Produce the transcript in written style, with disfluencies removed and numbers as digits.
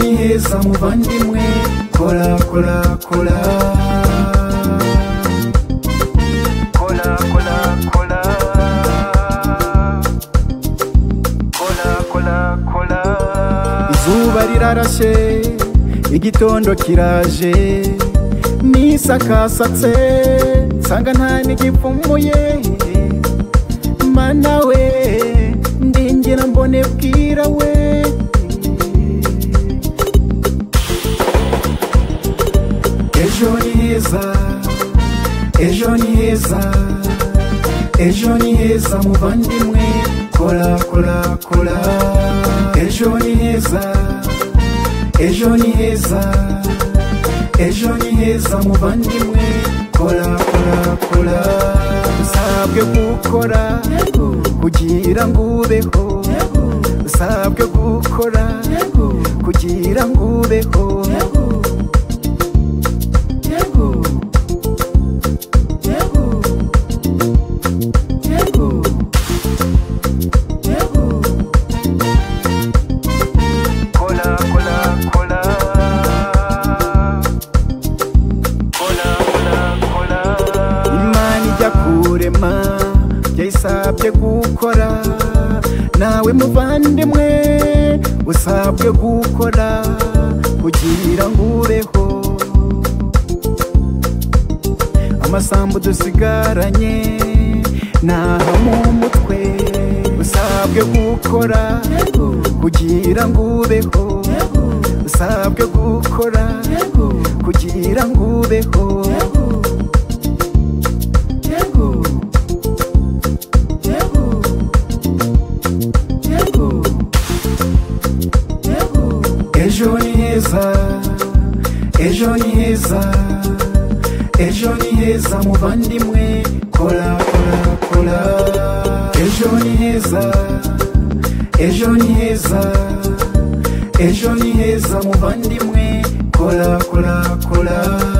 ni heza muvandimwe, kora kora kora kora kora kora kora kora kora. Izuba rirarashe, igitondo kiraje, nisakasatse nsanga nta n'igipfumuye. Mana we ndingira mbone bwira we. Ejo ni heza, ejo ni heza, ejo ni heza muvandimwe, kora kora kora. Ejo ni heza, ejo ni heza, ejo ni heza muvandimwe, kora kora kora. Usabwe gukora kugira ngo ubeho, usabwe gukora kugira ngo ubeho. Yayisabye gukora, nawe muvandimwe usabwe gukora kugira ngo ubeho. Amasambu dusigaranye naha mu mutwe, usabwe gukora kugira ngo ubeho, usabwe gukora kugira ngo ubeho. Ejo ni heza, ejo ni heza, ejo ni heza muvandimwe, kora kora kora. Ejo ni heza, ejo ni heza, ejo ni heza muvandimwe, kora kora kora.